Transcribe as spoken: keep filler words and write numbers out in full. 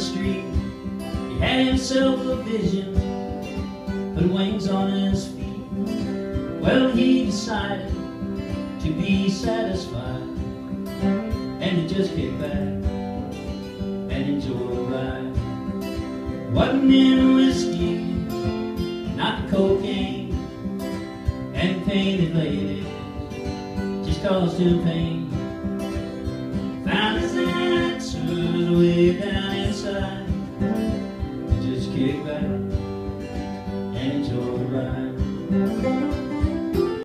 street. He had himself a vision, put wings on his feet. Well, he decided to be satisfied and to just kick back and enjoy the ride. Wasn't in whiskey, not cocaine, and painted ladies just caused him pain.